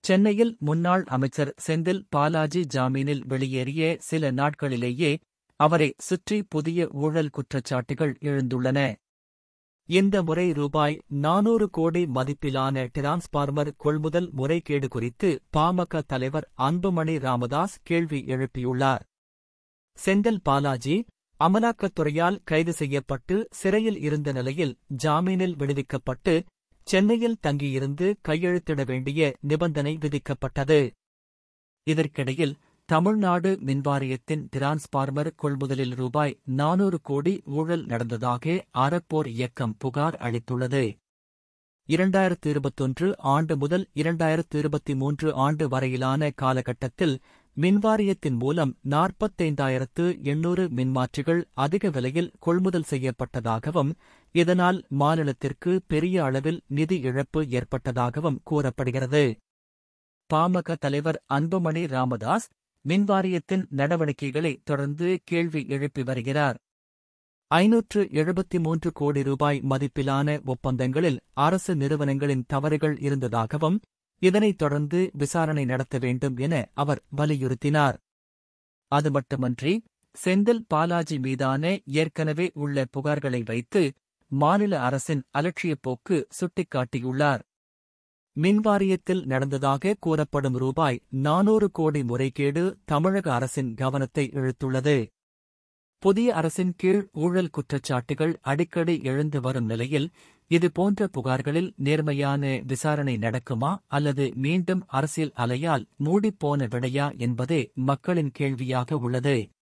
சென்னையில் முன்னாள் அமைச்சர் செந்தில் பாலாஜி ஜாமீனில் வெளியேறிய சில நாட்களிலேயே அவரை சுற்றி புதிய ஊழல் குற்றச்சாட்டுகள் எழுந்துள்ளன. இந்த முறை ரூபாய் 400 கோடி மதிப்பிலான டிரான்ஸ்பார்மர் கொள்முதல் முறைகேடு குறித்து பாமக தலைவர் அன்புமணி ராமதாஸ் கேள்வி எழுப்பியுள்ளார். செந்தில் பாலாஜி அமலாக்கத்துறையால் கைது செய்யப்பட்டு சிறையில் இருந்த நிலையில் ஜாமீனில் விடுவிக்கப்பட்டு சென்னையில் தங்கியிருந்து கையெழுத்திட வேண்டிய நிபந்தனை விதிக்கப்பட்டது. இதற்கிடையில் தமிழ்நாடு மின்வாரியத்தின் டிரான்ஸ்பார்மர் கொள்முதலில் ரூபாய் 400 கோடி ஊழல் நடந்ததாக அறப்போர் இயக்கம் புகார் அளித்துள்ளது. 2021 ஆண்டு முதல் 2023 ஆண்டு வரையிலான காலகட்டத்தில் மின்வாரியத்தின் மூலம் 45,800 மின்மாற்றிகள் அதிக விலையில் கொள்முதல் செய்யப்பட்டதாகவும் இதனால் மாநிலத்திற்கு பெரிய அளவில் நிதி இழப்பு ஏற்பட்டதாகவும் கூறப்படுகிறது. பாமக தலைவர் அன்புமணி ராமதாஸ் மின்வாரியத்தின் நடவடிக்கைகளை தொடர்ந்து கேள்வி எழுப்பி வருகிறார். 573 கோடி ரூபாய் மதிப்பிலான ஒப்பந்தங்களில் அரசு நிறுவனங்களின் தவறுகள் இருந்ததாகவும் இதனைத் தொடர்ந்து விசாரணை நடத்த வேண்டும் என அவர் வலியுறுத்தினார். அது மட்டுமன்றி செந்தில் பாலாஜி மீதான ஏற்கனவே உள்ள புகார்களை வைத்து மாநில அரசின் அலட்சியப் போக்கு சுட்டிக்காட்டியுள்ளார். மின்வாரியத்தில் நடந்ததாக கூறப்படும் ரூபாய் 400 கோடி முறைகேடு தமிழக அரசின் கவனத்தை இழுத்துள்ளது. புதிய அரசின் கீழ் ஊழல் குற்றச்சாட்டுகள் அடிக்கடி எழுந்து வரும் நிலையில் இதுபோன்ற புகார்களில் நேர்மையான விசாரணை நடக்குமா அல்லது மீண்டும் அரசியல் அலையால் மூடிப்போன விடையா என்பதே மக்களின் கேள்வியாக உள்ளது.